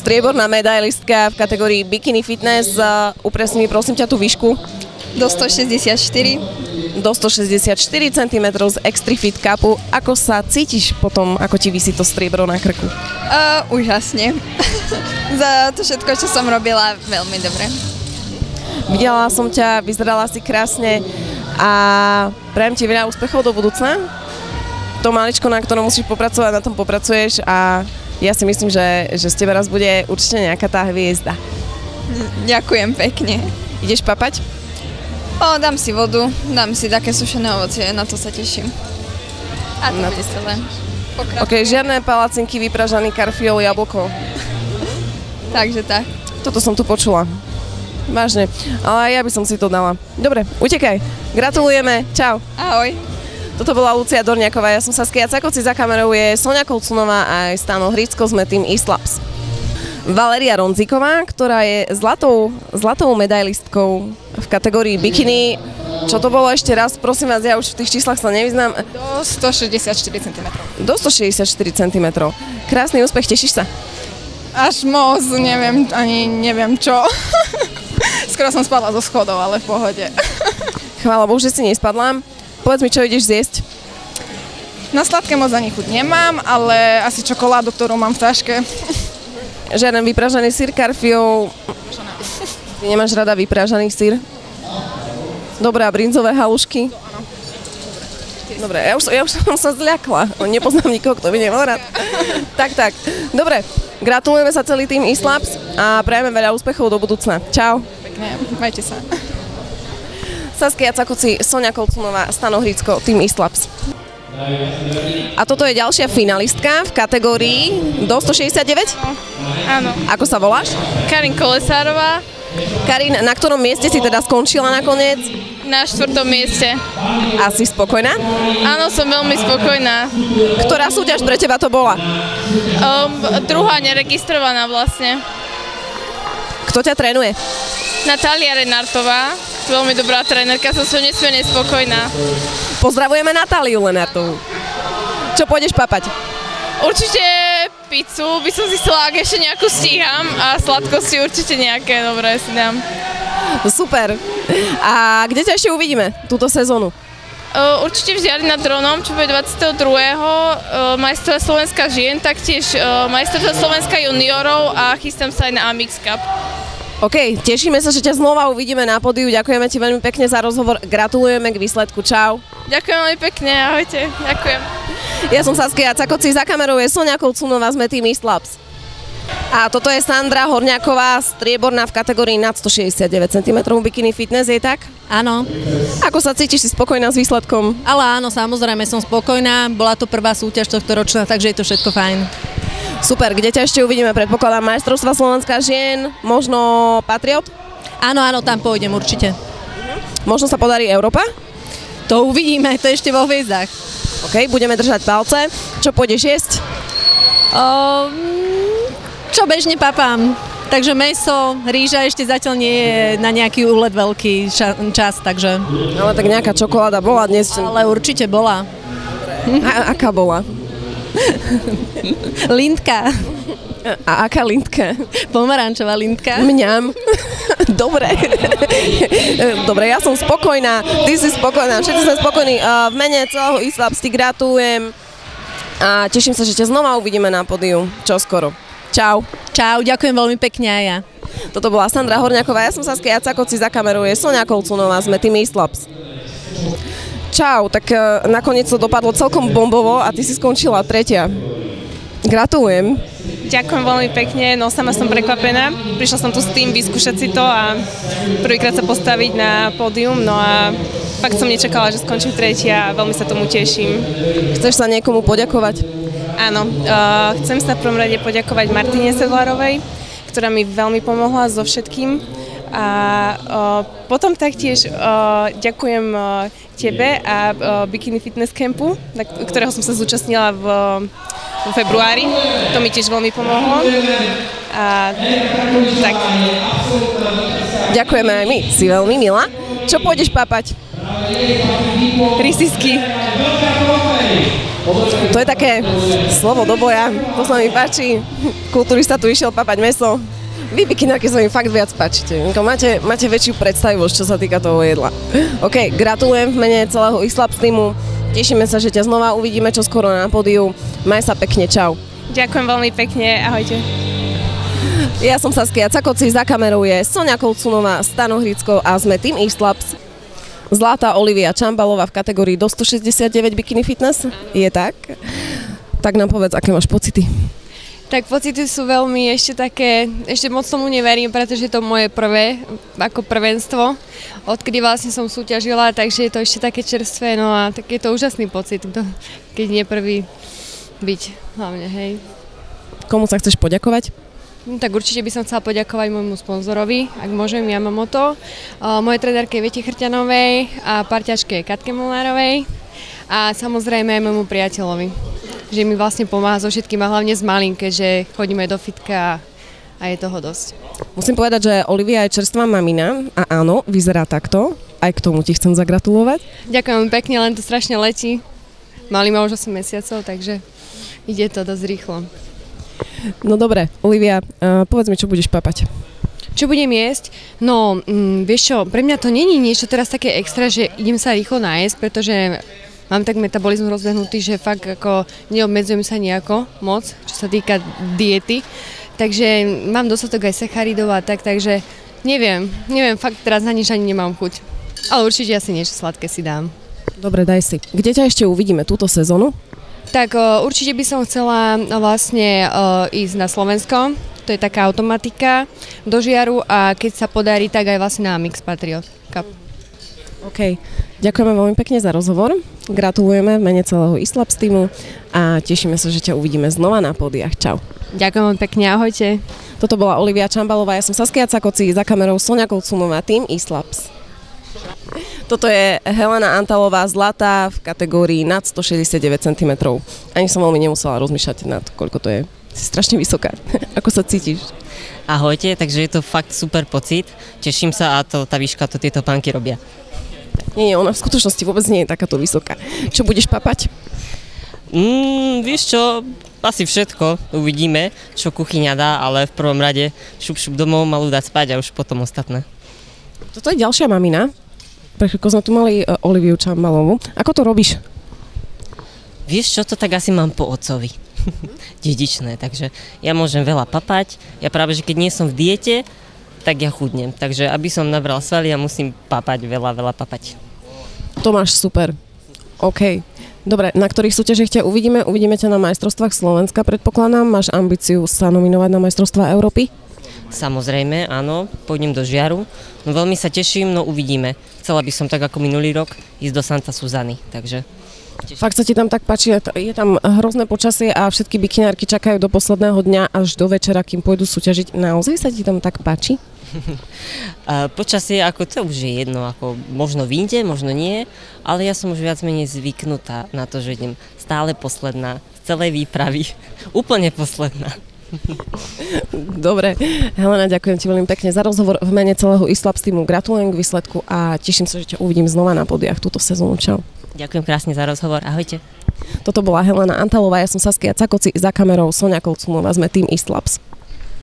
strieborná medailistka v kategórii Bikini Fitness. Upresni mi prosím ťa tú výšku. Do 164. Do 164 cm z Extrifit Cupu. Ako sa cítiš potom, ako ti visí to striebro na krku? Úžasne. Za to všetko, čo som robila, veľmi dobre. Videla som ťa, vyzerala si krásne a prajem ti veľa úspechov do budúcna. To maličko, na ktorom musíš popracovať, na tom popracuješ a ja si myslím, že z teba raz bude určite nejaká tá hviezda. Ďakujem pekne. Ideš papať? Dám si vodu, dám si také sušené ovocie, na to sa teším. A to bude celé. Ok, žiadne palacinky, vypražaný karfiol, jablko. Takže tak. Toto som tu počula. Vážne, ale ja by som si to dala. Dobre, utekaj. Gratulujeme, čau. Ahoj. Toto bola Lucia Dorňáková, ja som Saskia Cakoci, za kamerou je Soňa Kolcunová a aj Stano Hricko, sme tým Eastlabs. Valeria Ronziková, ktorá je zlatou medailistkou v kategórii bikini. Čo to bolo ešte raz? Prosím vás, ja už v tých číslach sa nevyznám. Do 164 cm. Do 164 cm. Krásny úspech, tešíš sa? Až moc, neviem čo. Skoro som spadla zo schodov, ale v pohode. Chvála Bohu, že si nespadla. Povedz mi, čo ideš zjesť? Na sladké moc ani chuť nemám, ale asi čokoládu, ktorú mám v taške. Žiaden vypražaný syr, karfiol. Ty nemáš rada vypražaný syr? Dobré, a brinzové halušky? Dobre, ja už som sa zľakla. Nepoznám nikoho, kto by nemal rád. Tak. Dobre, gratulujeme sa celý tým Eastlabs a prajeme veľa úspechov do budúcna. Čau. Pekne, majte sa. Saskia Cakoci, Soňa Kolcunová, Stano Hricko, tým Eastlabs. A toto je ďalšia finalistka v kategórii do 169? Áno. Ako sa voláš? Karin Kolesárová. Karin, na ktorom mieste si teda skončila nakoniec? Na 4. mieste. A si spokojná? Áno, som veľmi spokojná. Ktorá súťaž pre teba to bola? Druhá neregistrovaná vlastne. Kto ťa trénuje? Natália Renartová. Veľmi dobrá trénerka, som nesmierne spokojná. Pozdravujeme Natáliu Lenartovú. Čo pôjdeš papať? Určite pizzu by som si chcela, ak ešte nejakú stíham a sladkosti určite nejaké dobré si dám. Super. A kde ťa ešte uvidíme túto sezónu? Určite v Žiari nad Hronom, čo bude 22. majstrovstvá Slovenska žien, taktiež majstrovstvá Slovenska juniorov a chystám sa aj na Amix Cup. OK, tešíme sa, že ťa znova uvidíme na pódiu. Ďakujeme ti veľmi pekne za rozhovor. Gratulujeme k výsledku. Čau. Ďakujem veľmi pekne, ahojte. Ďakujem. Ja som Saskia Cakoci, za kamerou je Soňa Kolcunová, sme tým Eastlabs. A toto je Sandra Horňáková, strieborná v kategórii nad 169 cm Bikini Fitness, je tak? Áno. Ako sa cítiš, si spokojná s výsledkom? Ale áno, samozrejme som spokojná. Bola to prvá súťaž tohto ročná, takže je to všetko fajn. Super, kde ťa ešte uvidíme? Predpokladám majstrovstvá Slovenska žien, možno Patriot? Áno, tam pôjdem určite. Možno sa podarí Európa? To uvidíme, to ešte vo hviezdách. OK, budeme držať palce. Čo pôjdeš jesť? Čo bežne papám. Takže mäso, rýža ešte zatiaľ nie je na nejaký úlet veľký čas, takže... Ale tak nejaká čokoláda bola dnes. Ale určite bola. A aká bola? Lindka. A aká lindka? Pomarančová lindka. Mňam. Dobre. Dobre, ja som spokojná, ty si spokojná, všetci sme spokojní. V mene celého Eastlabs ti gratulujem a teším sa, že ťa znova uvidíme na pódiu čoskoro. Čau. Čau, ďakujem veľmi pekne aj ja. Toto bola Sandra Horňáková, ja som Saskia Cakoci, za kamerou je Soňa Kolcunová, sme tým Eastlabs. Čau, tak nakoniec to dopadlo celkom bombovo a ty si skončila 3. Gratulujem. Ďakujem veľmi pekne, no sama som prekvapená. Prišla som tu s tým vyskúšať si to a prvýkrát sa postaviť na pódium, no a fakt som nečakala, že skončím 3. a veľmi sa tomu teším. Chceš sa niekomu poďakovať? Áno, chcem sa v prvom rade poďakovať Martine Sedlárovej, ktorá mi veľmi pomohla so všetkým. A potom taktiež ďakujem tebe a Bikini Fitness Campu, ktorého som sa zúčastnila v februári. To mi tiež veľmi pomohlo. A tak. Ďakujeme aj my, si veľmi milá. Čo pôjdeš papať? Rysisky. To je také slovo do boja, to sa mi páči. Kulturista tu išiel papať mäso. Vy bikinárky sa mi fakt viac páčite. Máte väčšiu predstavivosť, čo sa týka toho jedla. OK, gratulujem v mene celého Islabs týmu. Tešíme sa, že ťa znova uvidíme čoskoro na pódiu. Maj sa pekne, čau. Ďakujem veľmi pekne, ahojte. Ja som Saskia Cakoci, za kamerou je Soňa Kolcunová, Stano Hricko a sme tým Islabs. Zlatá Olivia Čambalová v kategórii do 169 bikini fitness. Je tak? Tak nám povedz, aké máš pocity. Tak pocity sú veľmi ešte moc tomu neverím, pretože je to moje prvé ako prvenstvo, odkedy vlastne som súťažila, takže je to ešte také čerstvé, no a tak je to úžasný pocit, keď nie prvý byť hlavne, hej. Komu sa chceš poďakovať? Tak určite by som chcela poďakovať môjmu sponzorovi, ak môžem, Yamamoto, mojej trenérke Viete Chrťanovej a parťačke Katke Molárovej a samozrejme aj môjmu priateľovi, že mi vlastne pomáha so všetkým a hlavne s malým, keďže chodíme do fitka a je toho dosť. Musím povedať, že Olivia je čerstvá mamina a áno, vyzerá takto. Aj k tomu ti chcem zagratulovať. Ďakujem pekne, len to strašne letí. Malý má už 8 mesiacov, takže ide to dosť rýchlo. No dobre, Olivia, povedz mi, čo budeš papať. Čo budem jesť? No, vieš čo, pre mňa to není niečo teraz také extra, že idem sa rýchlo nájsť, pretože mám tak metabolizmus rozbehnutý, že fakt ako neobmedzujem sa nejako moc, čo sa týka diety. Takže mám dostatok aj sacharidov a tak, takže neviem, fakt teraz na nič ani nemám chuť. Ale určite asi niečo sladké si dám. Dobre, daj si. Kde ťa ešte uvidíme túto sezónu? Tak určite by som chcela vlastne ísť na Slovensko, to je taká automatika do Žiaru a keď sa podarí, tak aj vlastne na Mix Patriot Cup. OK, ďakujeme veľmi pekne za rozhovor, gratulujeme v mene celého Islabs týmu a tešíme sa, že ťa uvidíme znova na pódiach. Čau. Ďakujem pekne, ahojte. Toto bola Olivia Čambalová, ja som Saskia Cakoci, za kamerou Soňa Kolcunová, tým Islabs. Toto je Helena Antalová, zlatá v kategórii nad 169 cm. Ani som veľmi nemusela rozmýšľať nad koľko to je. Si strašne vysoká. Ako sa cítiš? Ahojte, takže je to fakt super pocit. Teším sa a tá výška to tieto pánky robia. Nie, ona v skutočnosti vôbec nie je takáto vysoká. Čo budeš papať? Vieš čo, asi všetko. Uvidíme, čo kuchyňa dá, ale v prvom rade šup domov, malú dať spať a už potom ostatné. Toto je ďalšia mamina. Prečo sme tu mali Oliviu Čambalovú. Ako to robíš? Vieš čo, to tak asi mám po otcovi. Dedičné, takže ja môžem veľa papať. Ja práve, že keď nie som v diete, tak ja chudnem. Takže aby som nabral svaly, ja musím papať, veľa papať. To máš super. OK. Dobre, na ktorých súťažiach ťa uvidíme? Uvidíme ťa na majstrovstvách Slovenska, predpokladám. Máš ambíciu sa nominovať na majstrovstvá Európy? Samozrejme, áno, pôjdem do Žiaru. No veľmi sa teším, no uvidíme. Chcela by som tak ako minulý rok ísť do Santa Suzany, takže... Fakt sa ti tam tak páči, je tam hrozné počasie a všetky bikinárky čakajú do posledného dňa až do večera, kým pôjdu súťažiť. Naozaj sa ti tam tak páči? Počasie, ako to už je jedno, ako možno vyjde, možno nie, ale ja som už viac menej zvyknutá na to, že idem stále posledná z celej výpravy. Úplne posledná. Dobre, Helena, ďakujem ti veľmi pekne za rozhovor v mene celého Islabs týmu. Gratulujem k výsledku a teším sa, že ťa uvidím znova na pódiach túto sezónu. Čau. Ďakujem krásne za rozhovor, ahojte. Toto bola Helena Antalová, ja som Saskia Cakoci, za kamerou Soňa Kolcunová, sme tým Islabs.